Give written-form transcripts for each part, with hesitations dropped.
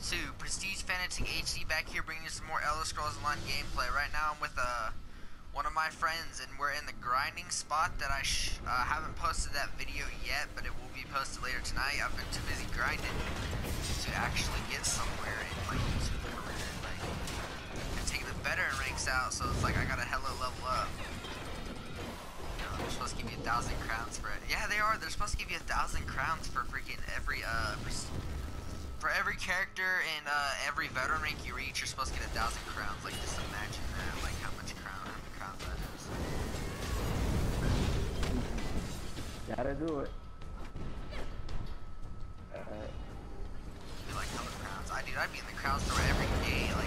YouTube, Prestige Fanatic HD back here bringing you some more Elder Scrolls Online gameplay. Right now I'm with one of my friends and we're in the grinding spot that I haven't posted that video yet, but it will be posted later tonight. I've been too busy grinding to actually get somewhere in my YouTube career. Like, I'm taking the veteran ranks out, so it's like I gotta hella level up. You know, they're supposed to give you 1,000 crowns for it. Yeah, they are. They're supposed to give you 1,000 crowns for freaking every for every character and every veteran rank you reach, you're supposed to get 1,000 crowns. Like, just imagine that, like how many crowns that is. Gotta do it. Be like hella crowns. I'd be in the crown store every day, like,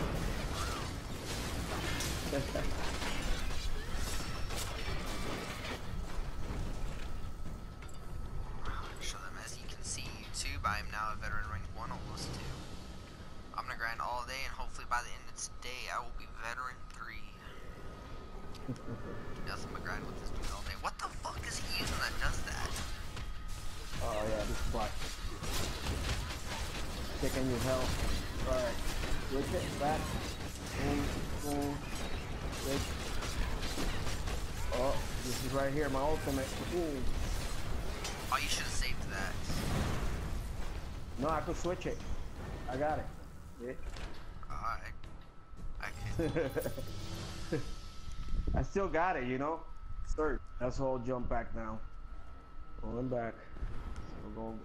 show them. As you can see, YouTube, I am now a veteran rank 1, almost 2. I'm gonna grind all day, and hopefully by the end of today, I will be veteran 3. Yes, I'm gonna grind with this dude all day. What the fuck is he using that does that? Oh yeah, this bot. Taking your health. Alright. Switch it back. Boom, boom. Switch. Oh, this is right here, my ultimate. Ooh. Oh, you should have saved that. No, I could switch it. I got it. Yeah. Alright. Okay. I still got it, you know? Third. That's whole jump back now. Going back. So we're going.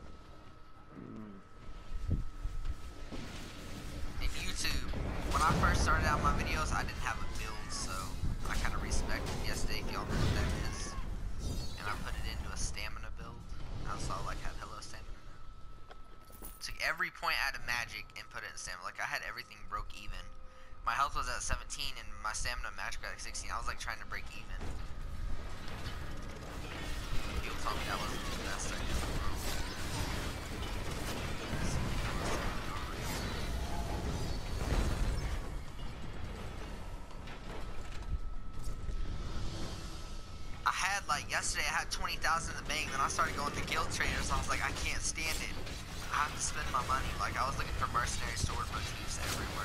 In YouTube, when I first started out my videos, I didn't have a build, so I kind of respected yesterday, if y'all know what that is. And I put it into a stamina build. Now so I like had hello stamina now. Took every point out of magic and put it in stamina. Like I had everything broke even. My health was at 17 and my stamina and magic was at 16. I was like trying to break even. People told me that wasn't the best idea in the world. I had like yesterday I had 20,000 in the bank, then I started going to guild traders. I was like, I can't stand it. I have to spend my money. Like I was looking for mercenary sword motifs everywhere.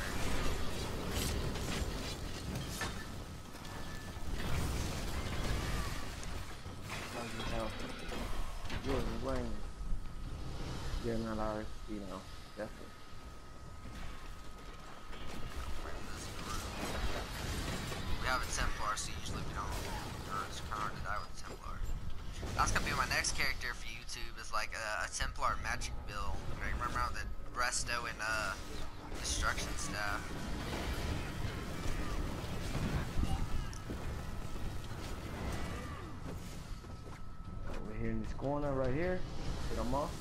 Good, we're going. Getting a lot of, you know, definitely. We have a Templar, so usually we don't. It's kind of hard to die with a Templar. That's gonna be my next character for YouTube. Is like a Templar magic build. I remember how the Resto and Destruction Staff. Over here in this corner, right here. Get them off.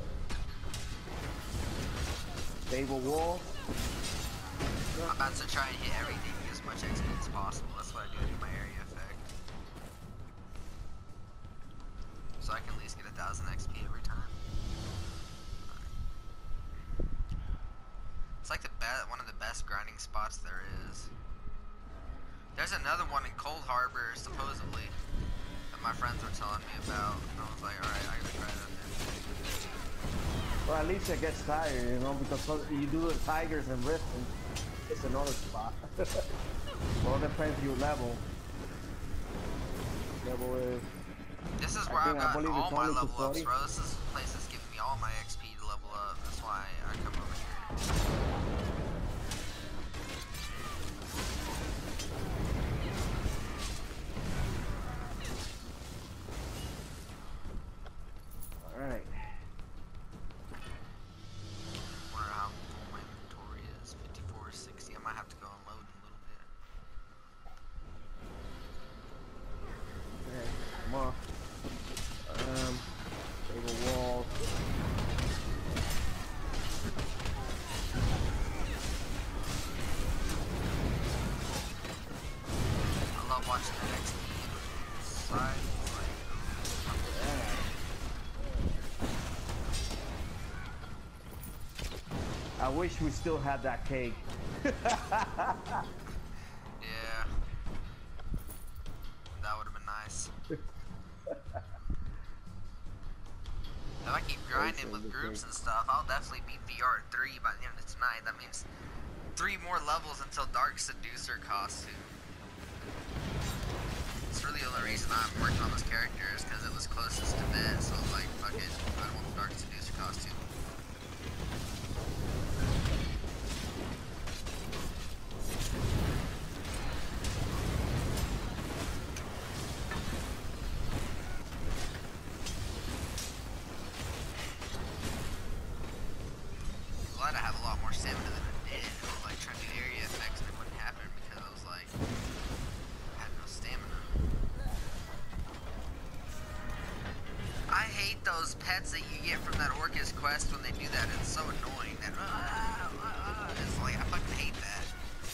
Stable wall. I'm about to try and hit everything, get as much XP as possible. That's what I do my area effect. So I can at least get 1,000 XP every time. It's like one of the best grinding spots there is. There's another one in Cold Harbor, supposedly, that my friends were telling me about. And I was like, alright, I gotta try that then. Well, at least it gets tired, you know, because you do the Tigers and Rift, and it's another spot. Well, it depends your level. Level is. This is where I got all my level ups, bro. This is the place that's giving me all my XP to level up. That's why I come over here. Alright. Wonder how full my inventory is. 5460. I might have to go unload in a little bit. Okay, come on. Table walls. I love watching that XP side. I wish we still had that cake. Yeah. That would have been nice. If I keep grinding with groups and stuff, I'll definitely beat VR3 by the end of tonight. That means 3 more levels until Dark Seducer costume. It's really the only reason I'm working on this character is because it was closest to bed, so I was like, fuck it, I don't want the Dark Seducer costume. Glad I have a lot more stamina than I did. I was like trying to do area effects and it wouldn't happen because I was like, I had no stamina. I hate those pets that you get from that Orcus quest when they do that. It's so annoying. That it's like, I fucking hate that.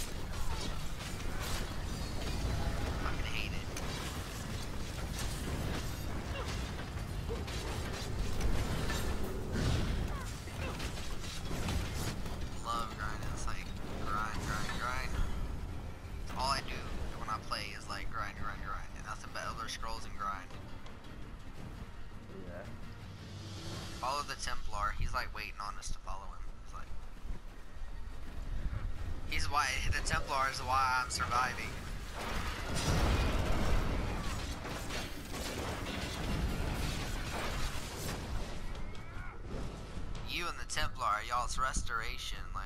I fucking hate it. Love grinding. It's like grind. All I do when I play is like grind, and nothing but Elder Scrolls and grind. Yeah. Follow the Templar. He's like waiting on us to follow him. It's like he's why the Templar is why I'm surviving. You and the Templar, y'all's restoration, like.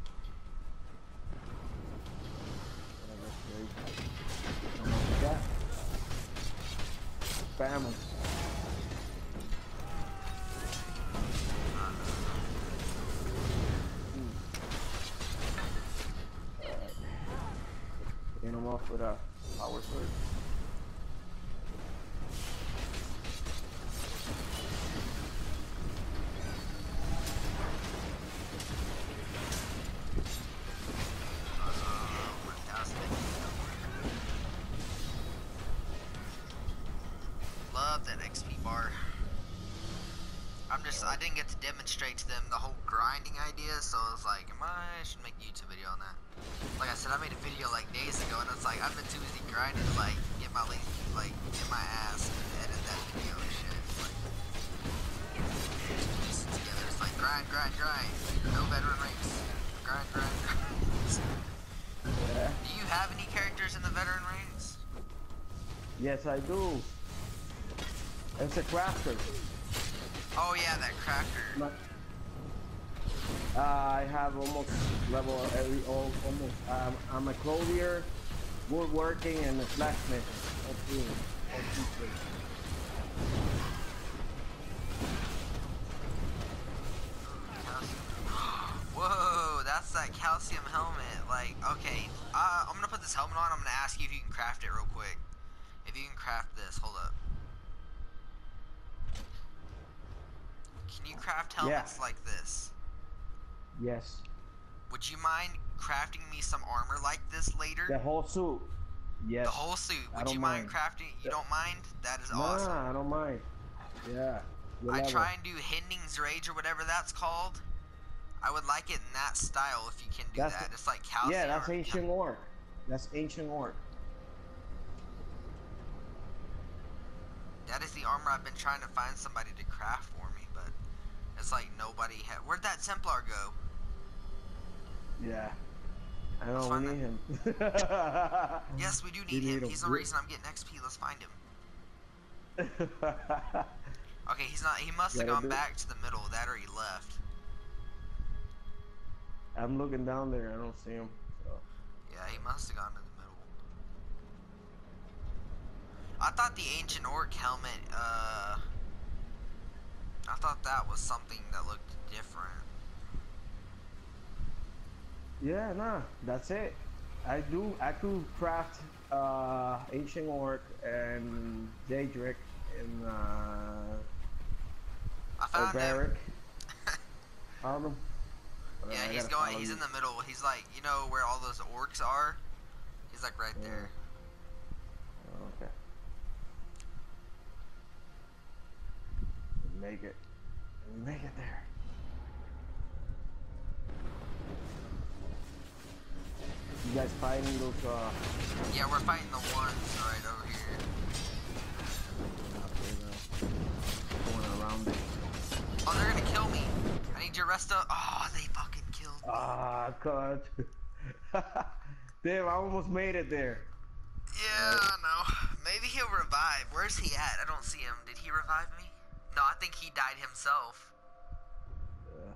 Yeah. Spam him. Get him off with a power sword. Love that XP bar. I didn't get to demonstrate to them the whole grinding idea, so I was like, I should make a YouTube video on that. Like I said, I made a video like days ago, and it's like, I've been too busy grinding to like, get my ass and edit that video and shit. It's like, piece it together. It's like, grind. No veteran ranks. Grind. Yeah. Do you have any characters in the veteran ranks? Yes, I do. It's a crafter. Oh yeah, that crafter. I have almost level almost. I'm a clothier, woodworking, and a blacksmith. Whoa, that's that calcium helmet. Like, okay, I'm gonna put this helmet on. I'm gonna ask you if you can craft it real quick. If you can craft this, hold up. Can you craft helmets like this? Yes. Would you mind crafting me some armor like this later? The whole suit. Yes. The whole suit. Would you mind crafting? You don't mind? That is awesome. Nah, I don't mind. Yeah. I try and do Hending's Rage or whatever that's called. I would like it in that style if you can do that. It's like calcium. Yeah, that's ancient orc. That's ancient orc. That is the armor I've been trying to find somebody to craft for me, but it's like nobody had. Where'd that Templar go? Yeah. I know, we need him. Yes, we do need him. He's the reason I'm getting XP. Let's find him. Okay, he's not. He must have gone back to the middle. That or he left. I'm looking down there. I don't see him. So. Yeah, he must have gone to the middle. I thought the ancient orc helmet, I thought that was something that looked different. Yeah, nah, that's it. I could craft ancient orc and Daedric and I found him. Found him. Yeah, he's in the middle. He's like, you know where all those orcs are? He's like right there. Okay. Make it. Make it there. You guys fighting those Yeah, we're fighting the ones right over here. Going around it. resto. Oh, they fucking killed me. Ah, God. Damn, I almost made it there. Yeah, I know. Maybe he'll revive. Where's he at? I don't see him. Did he revive me? No, I think he died himself. Yeah.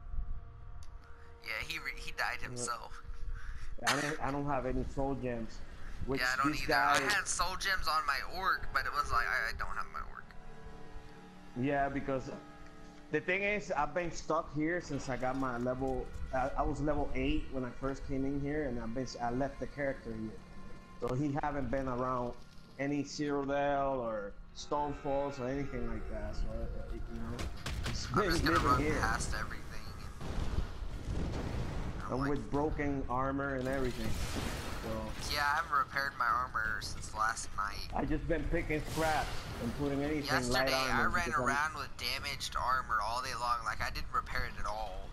Yeah, he died himself. I don't have any soul gems. Which Yeah, I don't this either. guy, I had soul gems on my orc, but it was like I don't have my orc. yeah, because the thing is, I've been stuck here since I got my level. I was level 8 when I first came in here, and I left the character here, so he haven't been around any Cyrodiil or Stonefalls or anything like that. So you know, he's I'm been just gonna living run here, past everything. and Like, with broken armor and everything. So yeah, I haven't repaired my armor since last night. I just been picking scraps and putting anything light Yesterday, I armor. ran around with damaged armor all day long. Like I didn't repair it at all.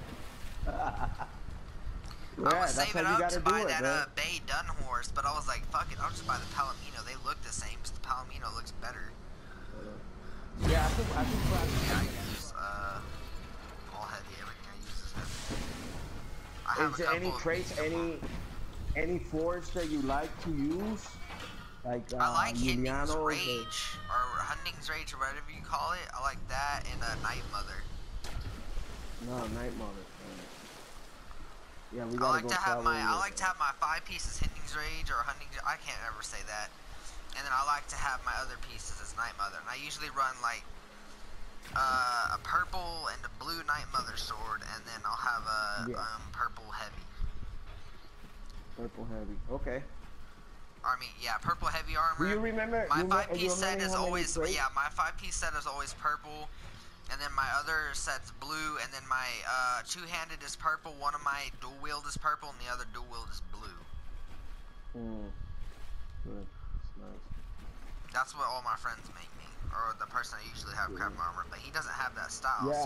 Yeah, I was that's saving how you up gotta to do buy it, that man. Bay Dun horse, but I was like, fuck it, I'll just buy the Palomino. They look the same, but the Palomino looks better. Yeah, I think Yeah, I use all heavy. Everything I use is heavy. I have is a there any couple of traits, any forge that you like to use? Like I like Hinding's Juliano's Rage or Hunting's Rage or whatever you call it. I like that and Night Mother. No, Night Mother. Yeah, we I gotta like go to have travel. my 5 pieces Hinding's Rage or Hunting's. I can't ever say that. And then I like to have my other pieces as Night Mother. And I usually run like a purple and a blue Night Mother sword, and then I'll have a purple heavy. Purple heavy. Okay. I mean, yeah, purple heavy armor. Do you remember? My 5-piece set is how many always traits? my 5-piece set is always purple, and then my other set's blue, and then my two-handed is purple. One of my dual wield is purple, and the other dual wield is blue. Hmm. Good. That's nice. That's what all my friends make me, or the person I usually have craft my armor, but he doesn't have that style. Yeah. So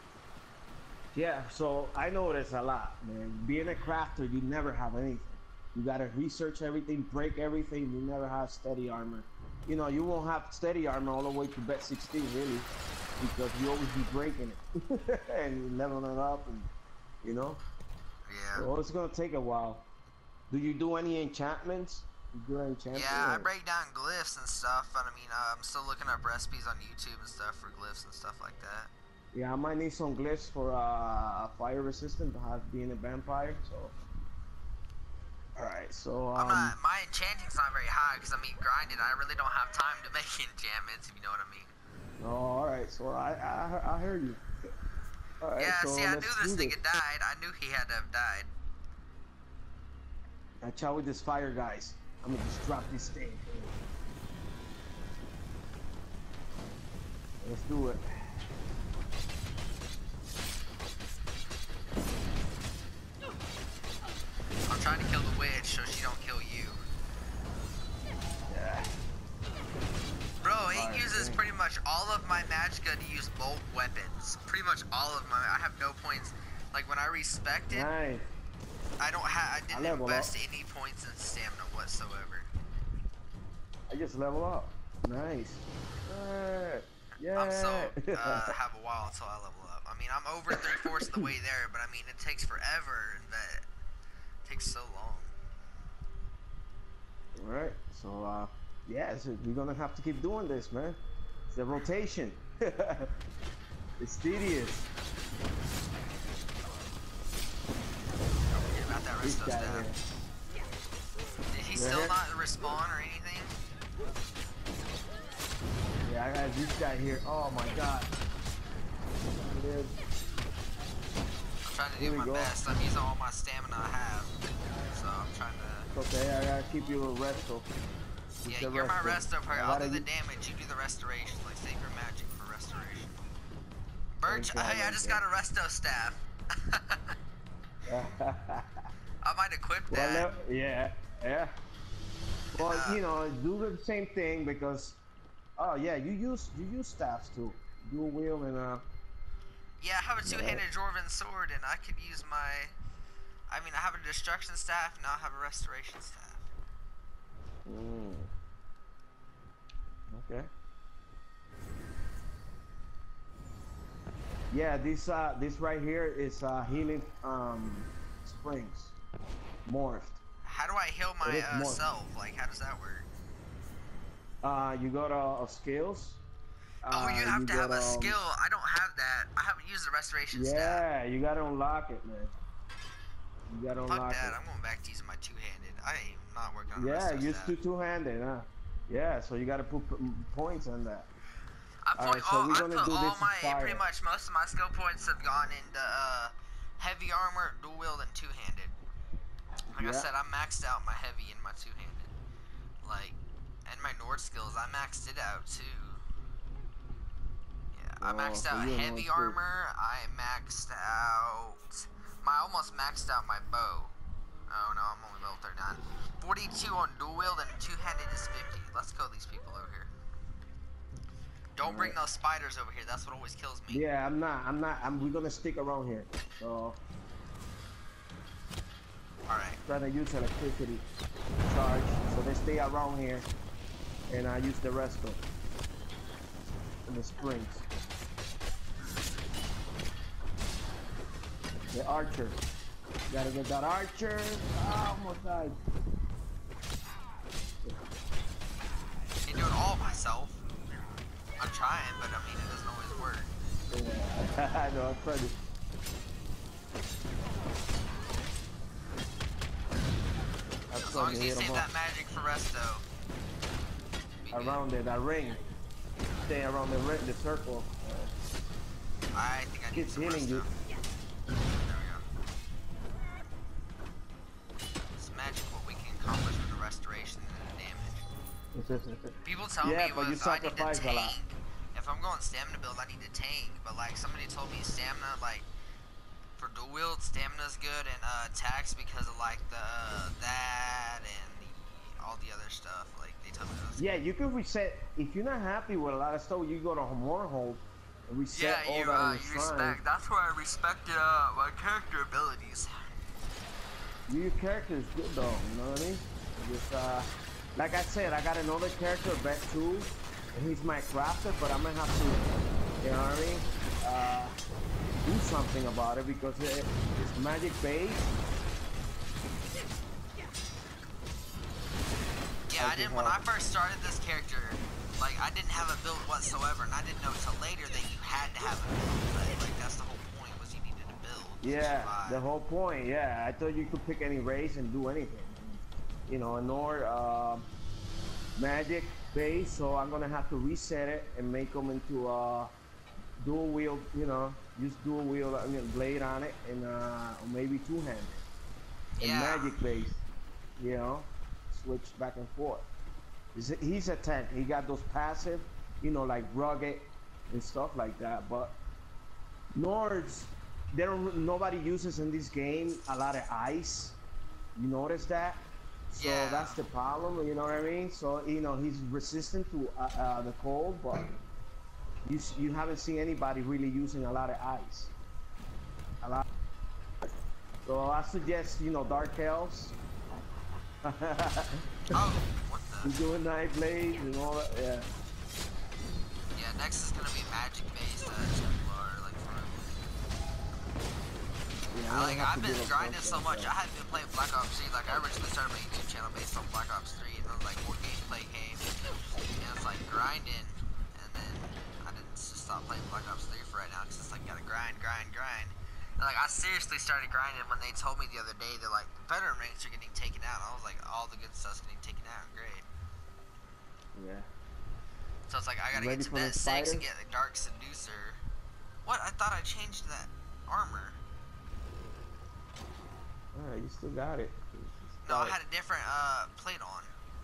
Yeah, so I notice a lot, man. Being a crafter, you never have anything. You gotta research everything, break everything. You never have steady armor. You know, you won't have steady armor all the way to bet 16, really, because you always be breaking it and leveling it up, and you know. yeah. So it's gonna take a while. Do you do any enchantments? You do enchanting? Yeah, I or? break down glyphs and stuff, and I mean, I'm still looking up recipes on YouTube and stuff for glyphs and stuff like that. Yeah, I might need some glyphs for fire resistant to have being a vampire. So, all right. So My enchanting's not very high because I mean, grinding. I really don't have time to make enchantments, if you know what I mean. Oh, all right. So I heard you. All right. Yeah, So see, I knew let's this do nigga died. I knew he had to have died. I chat with this fire, guys. I'm gonna just drop this thing. Let's do it. I'm trying to kill the witch so she don't kill you. Yeah. Bro, it uses pretty much all of my magicka to use bolt weapons. Pretty much all of my. I have no points. Like when I respected, Nice. I didn't level invest up. any points in stamina whatsoever. I just level up. Nice. Yeah. I'm so have a while until I level up. I mean, I'm over 3/4 of the way there, but I mean, it takes forever, and that it takes so long. All right. So yeah, so we're gonna have to keep doing this, man. It's the rotation. It's tedious. Don't forget about that This resto guy staff. Did he Yeah. still not respawn or anything? Yeah, I got this guy here. Oh my god. There it is. I'm trying to Here do we my go. best. I'm using all my stamina I have, so I'm trying to. Okay, I gotta keep you a resto. Yeah, you're my resto player. I'll do the damage. You do the restoration. Like save your magic for restoration. Birch, hey, I just got a resto staff. I might equip that. Well, yeah. Well, you know, do the same thing because, oh yeah, you use staffs too. Dual wield and Yeah, I have a two-handed dwarven sword, and I could use my. I mean, I have a destruction staff, and I have a restoration staff. Okay. Yeah, this right here is healing springs, morphed. How do I heal It my is morphed. self? Like, how does that work? You go to skills. Oh, you have You to go have a to skill. I don't have that. I haven't used the restoration stat. yeah, you gotta unlock it, man. You gotta Fuck unlock that. it. I'm going back to using my two-handed. I am not working on the Yeah, resto used stat. to two-handed, huh? Yeah, so you gotta put points on that. I All right, so we're gonna put do all this my fire. pretty much most of my skill points have gone into heavy armor, dual wield, and two-handed. Like I Yeah. said, I maxed out my heavy and my two-handed. Like, and my Nord skills, I maxed it out too. Yeah, I Oh, maxed so out you know heavy it too. armor. I maxed out almost maxed out my bow. Oh no, I'm only level 39. 42 on dual wield and two-handed is 50. Let's kill these people over here. Don't bring Alright. those spiders over here. That's what always kills me. Yeah, I'm not. We're gonna stick around here. So Alright. trying to use electricity charge, so they stay around here, and I use the rest of the springs. The archer. Gotta get that archer. Oh, almost died. Can't do it all myself. I'm trying, but I mean, it doesn't always work. Yeah. I know, I'm trying to. As long as you save that magic for resto. Around it, that ring. Stay around the ring, the circle. I think I need It's some healing resto. you. There we go. It's magic what we can accomplish with the restoration and the damage. People tell Yeah, me but you I need to sacrifice a lot. tank. If I'm going stamina build, I need to tank. But like somebody told me stamina, like for dual wield, stamina's good and attacks because of like the that and all the other stuff. Like they tell me that's Yeah, you can reset. If you're not happy with a lot of stuff, you go to Mournhold and reset yeah, all you that in the you shrine. respect. That's where I respected my character abilities. Your character is good though, you know what I mean? Just like I said, I got another character, Bet 2, and he's my crafter, but I'm gonna have to, you know what I mean? Do something about it because it's magic based. Yeah, I didn't. When I first started this character, like I didn't have a build whatsoever, and I didn't know till later that you had to have a build. Right? Like that's the whole point was you needed a build. Yeah, the whole point. Yeah, I thought you could pick any race and do anything. You know, Nord magic base, so I'm gonna have to reset it and make them into dual wield. You know, use dual wield. I mean, blade on it, and or maybe two-handed. And Yeah. magic base. You know, switch back and forth. He's a tank. He got those passive, you know, like rugged and stuff like that. But Nords, nobody uses in this game a lot of ice. You notice that? So Yeah. that's the problem, you know what I mean? So, you know, he's resistant to the cold, but you haven't seen anybody really using a lot of ice. A lot. So I suggest, you know, Dark Elves. Oh, what the? He's doing Night Blades and all that, yeah. Yeah, next is gonna be magic based Templar, like for Yeah, I've been grinding so much. I hadn't been playing Black Ops 3. Like I originally started my YouTube channel based on Black Ops 3, and then like more gameplay came, and it's like grinding, and then I didn't just stop playing Black Ops 3 for right now because it's like gotta grind. And, like I seriously started grinding when they told me the other day that like veteran ranks are getting taken out. I was like, all the good stuff's getting taken out. Great. Yeah. So it's like I gotta Ready get to for the Net 6 and spiders? get the Dark Seducer. What? I thought I changed that armor. Alright, you still got it. No, I had a different plate on.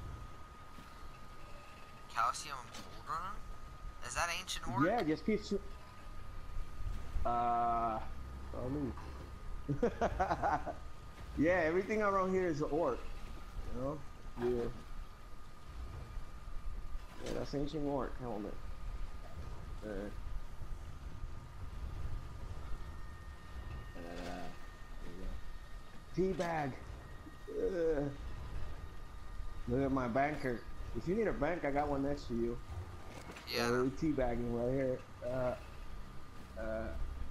Calcium Cauldron? Is that ancient orc? Yeah, just keep. Oh, me. Yeah, everything around here is an orc. You know? Yeah. Yeah, that's ancient orc helmet. Teabag. Look at my banker. If you need a bank, I got one next to you. Yeah. We're teabagging right here.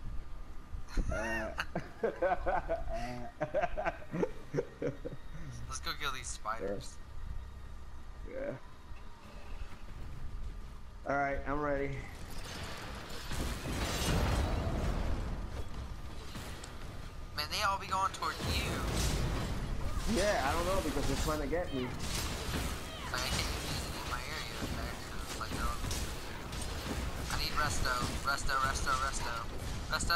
Let's go kill these spiders. Yeah. All right, I'm ready. Man, they all be going toward you. Yeah, I don't know because they're trying to get me. Like, I can't even use it in my area. Okay? So it's like, I need resto. Resto.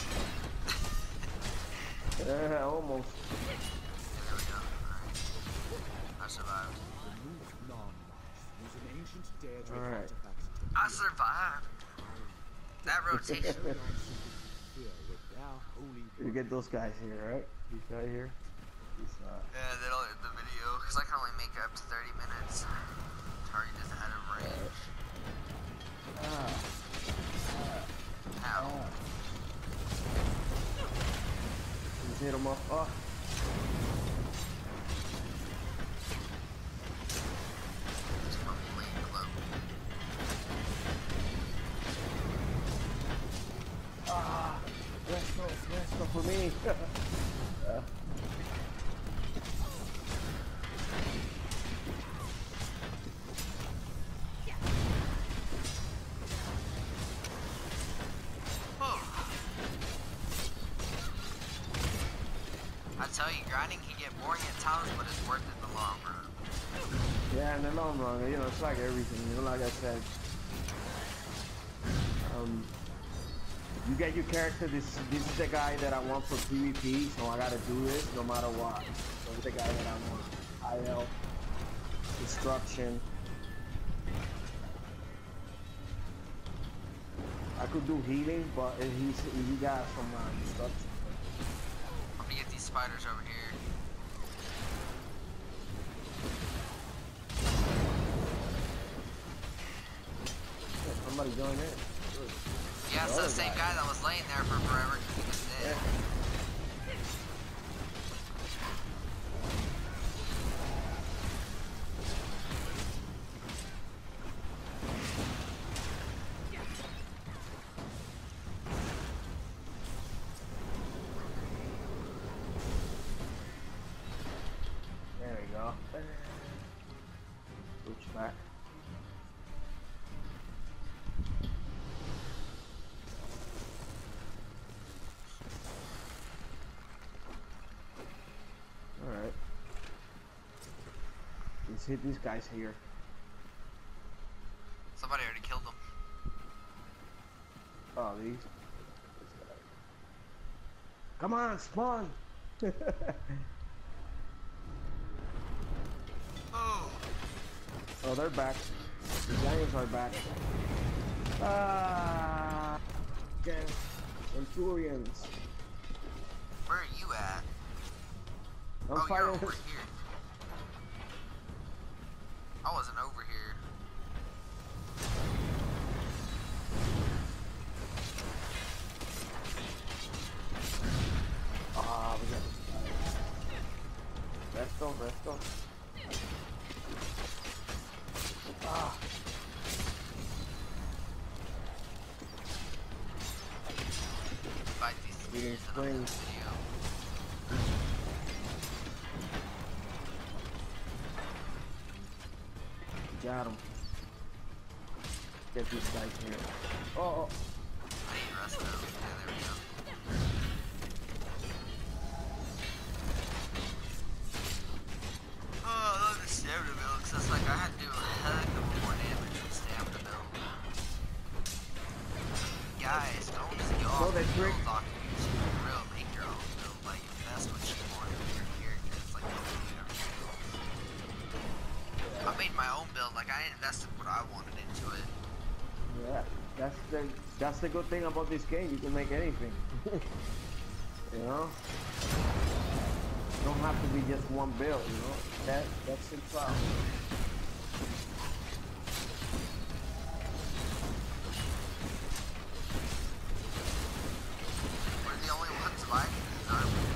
Yeah, almost. Okay, there we go. Alright. I survived. All right. I survived. That rotation. You get those guys here, right? These guys here. Yeah, that'll end the video, because I can only make it up to 30 minutes. Target is out of range. Ow. Just hit him up. Oh. It's probably way low. Ah, let's go for me. I tell you, grinding can get boring at times, but it's worth it in the long run. Yeah, in the long run, you know, it's like everything. You know, like I said, you get your character. This is the guy that I want for PvP, so I gotta do this no matter what. So it's the guy that I want. IL, destruction. I could do healing, but he got some destruction. I'm gonna get these spiders over here. Yeah, somebody join in. Yeah, it's the same guy that was laying there for forever. He was dead. Yeah. There we go. Switch back. Alright. Let's hit these guys here. Somebody already killed him. Oh, these. Come on, spawn! Oh, Oh, they're back. The Giants are back. Ah, okay. Centurions. where are you at? I'm Oh, you're fighting. over here. I wasn't over here. Ah, we got this guy. Resto. Ah. Fight these Getting things in another springs. video. Got him. Get these guys here. Oh. I need resto. Yeah, there we go. Oh, I love the stamina build, because it's like I had to do a heck of more damage with stamina build. Guys, don't just go So off they the trick- build off YouTube. Real, make your own build. Like, that's what you want with your character. It's like, don't do everything else. I made my own build, like I invested what I wanted into it. Yeah. That's the good thing about this game. You can make anything. You know. Don't have to be just one build. You know. That's the problem. We're the only ones surviving these armies.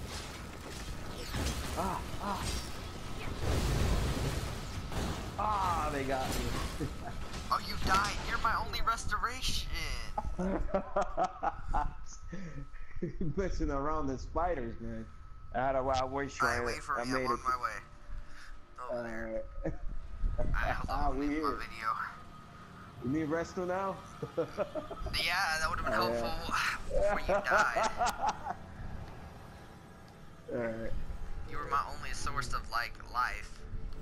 Ah, they got me. Oh, you died. You're my only restoration. messing around the spiders, man. I had a wild wish. Alright, wait for me. I'm on my way. Over there. Alright, hold on. I'm we leaving my here. video. You need resto now? Yeah, that would have been helpful before you died. Alright. You were my only source of, like, life.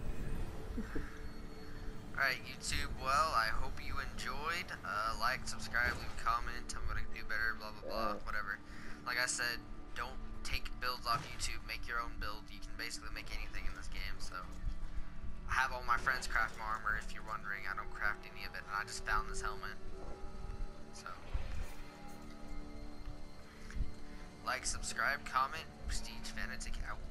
Alright, YouTube, well, I hope you enjoyed. Like, subscribe, leave a comment, tell me what I can do better, blah, blah, blah, whatever. Like I said, don't take builds off YouTube, make your own build. You can basically make anything in this game, so. I have all my friends craft my armor, if you're wondering. I don't craft any of it, and I just found this helmet. So. Like, subscribe, comment, Prestige Fanatic out.